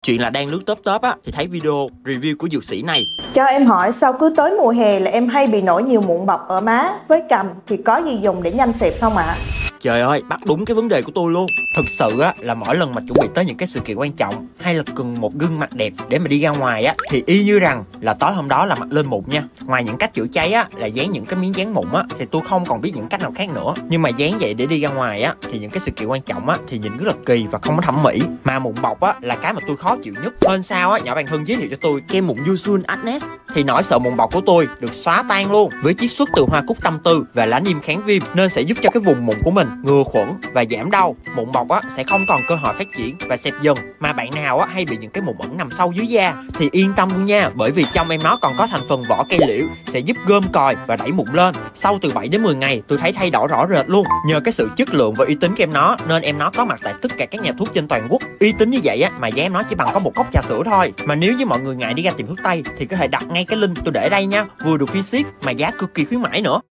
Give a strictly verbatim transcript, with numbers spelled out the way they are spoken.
Chuyện là đang lướt top top á thì thấy video review của dược sĩ này. Cho em hỏi sao cứ tới mùa hè là em hay bị nổi nhiều mụn bọc ở má với cằm, thì có gì dùng để nhanh xẹp không ạ? À? Trời ơi, bắt đúng cái vấn đề của tôi luôn. Thực sự á là mỗi lần mà chuẩn bị tới những cái sự kiện quan trọng hay là cần một gương mặt đẹp để mà đi ra ngoài á, thì y như rằng là tối hôm đó là mặt lên mụn nha. Ngoài những cách chữa cháy á là dán những cái miếng dán mụn á, thì tôi không còn biết những cách nào khác nữa. Nhưng mà dán vậy để đi ra ngoài á thì những cái sự kiện quan trọng á thì nhìn rất là kỳ và không có thẩm mỹ. Mà mụn bọc á là cái mà tôi khó chịu nhất. Hơn sau á, nhỏ bạn Hưng giới thiệu cho tôi kem mụn Yusun Agnes, thì nỗi sợ mụn bọc của tôi được xóa tan luôn với chiết xuất từ hoa cúc tâm tư và lá niêm kháng viêm, nên sẽ giúp cho cái vùng mụn của mình ngừa khuẩn và giảm đau. Mụn bọc á sẽ không còn cơ hội phát triển và xẹp dần. Mà bạn nào á hay bị những cái mụn ẩn nằm sâu dưới da thì yên tâm luôn nha, bởi vì trong em nó còn có thành phần vỏ cây liễu sẽ giúp gom còi và đẩy mụn lên. Sau từ bảy đến mười ngày tôi thấy thay đổi rõ rệt luôn. Nhờ cái sự chất lượng và uy tín của em nó nên em nó có mặt tại tất cả các nhà thuốc trên toàn quốc. Uy tín như vậy á mà giá em nó chỉ bằng có một cốc trà sữa thôi. Mà nếu như mọi người ngại đi ra tiệm thuốc tây thì có thể đặt ngay cái link tôi để đây nha, vừa được free ship mà giá cực kỳ khuyến mãi nữa.